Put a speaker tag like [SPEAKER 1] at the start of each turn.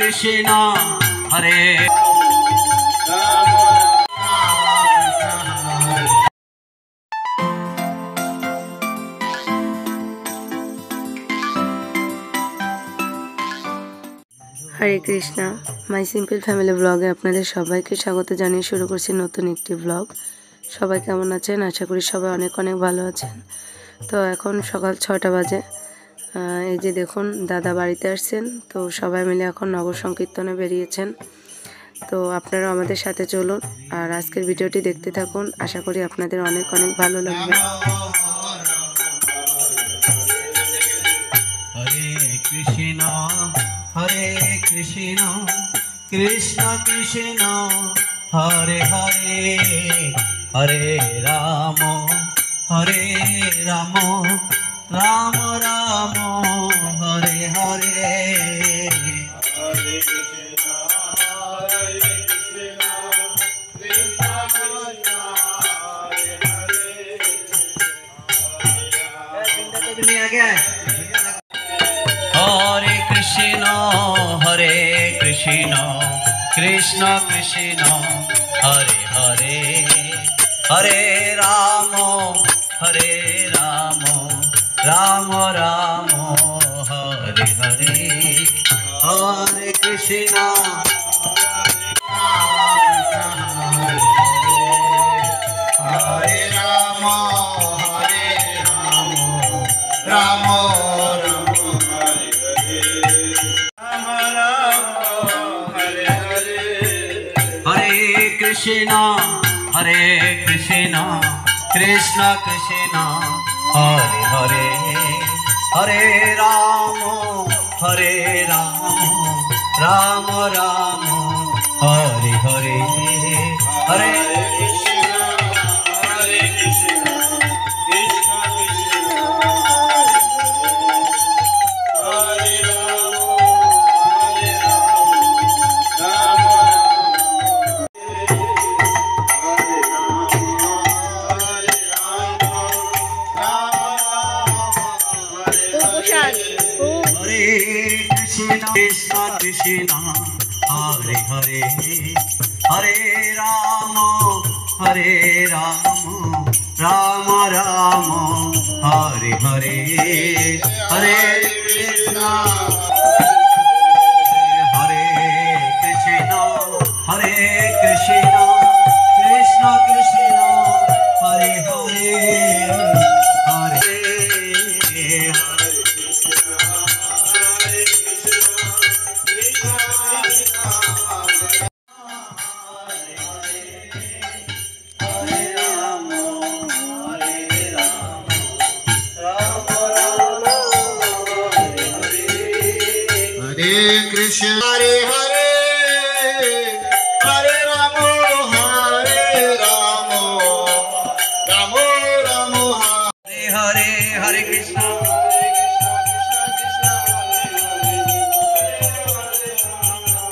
[SPEAKER 1] Krishna Hare
[SPEAKER 2] Hare Krishna my simple family ब्लगे आपनादेर सबाइके स्वागत जानिए शुरू करछि नतून एकटी ब्लग। सबाई केमन आछेन? आशा करी सबाई अनेक अनेक भालो आछेन। तो एखन सकाल 6टा बाजे। এই যে দেখুন দাদা বাড়িতে আসছেন, তো সবাই মিলে এখন নগর সংকীর্তনে বেরিয়েছেন। তো আপনারা আমাদের সাথে চলুন আর আজকের ভিডিওটি দেখতে থাকুন। আশা করি আপনাদের অনেক অনেক ভালো লাগবে।
[SPEAKER 1] हरे कृष्ण कृष्ण कृष्ण हरे हरे हरे राम राम राम हरे हरे हरे कृष्ण कृष्ण कृष्ण हरे हरे हरे राम राम राम हरे हरे हरे कृष्ण हरे राम राम कृष्ण हरे कृष्ण कृष्ण कृष्ण हरे हरे हरे राम राम राम हरे हरे हरे कृष्ण कृष्ण हरे हरे हरे राम राम राम हरे हरे हरे कृष्ण हरे कृष्ण कृष्ण कृष्ण हरे हरे हरे कृष्ण हरे हरे हरे राम राम राम हरे हरे हरे कृष्ण